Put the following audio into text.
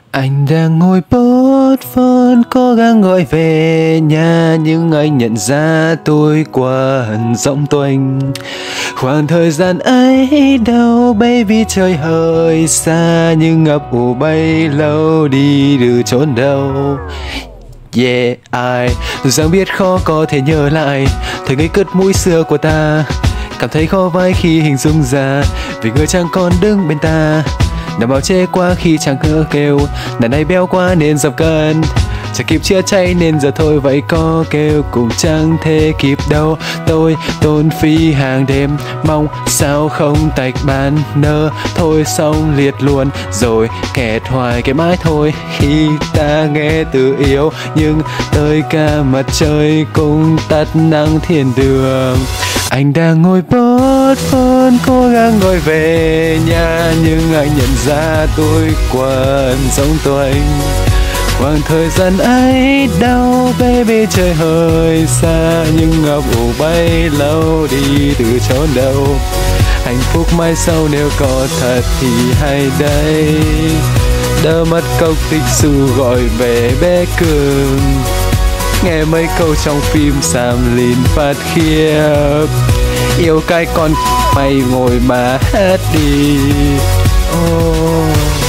Anh đang ngồi bốt phone cố gắng gọi về nhà, nhưng anh nhận ra tôi quên giọng tuênh. Khoảng thời gian ấy đâu baby, trời hơi xa nhưng ngập ủ bấy lâu đi từ chốn đâu. Yeah, ai dù rằng biết khó có thể nhớ lại thời ngây cất mũi xưa của ta. Cảm thấy khó vai khi hình dung ra vì người chẳng còn đứng bên ta. Nằm bao che qua khi chẳng ngỡ kêu nàng này béo quá nên giảm cân, chẳng kịp chữa cháy nên giờ thôi vậy có kêu cũng chẳng thể kịp đâu. Tôi tốn phí hàng đêm mong sao không tạch ban nơ, thôi xong liệt luôn rồi kẹt hoài cái mãi thôi. Khi ta nghe từ yêu nhưng tới cả mặt trời cũng tắt nắng thiên đường. Anh đang ngồi bốt phone cố gắng gọi về nhà, nhưng anh nhận ra tôi quên giọng tuênh. Khoảng thời gian ấy đâu baby, trời hơi xa nhưng ngập ủ bấy lâu đi từ chốn đâu. Hạnh phúc mai sau nếu có thật thì hay đây, đỡ mất công tích xu gọi về bé cường. Nghe mấy câu trong phim xàm lìn phát khiếp, yêu cái con mày ngồi mà hát đi. Oh.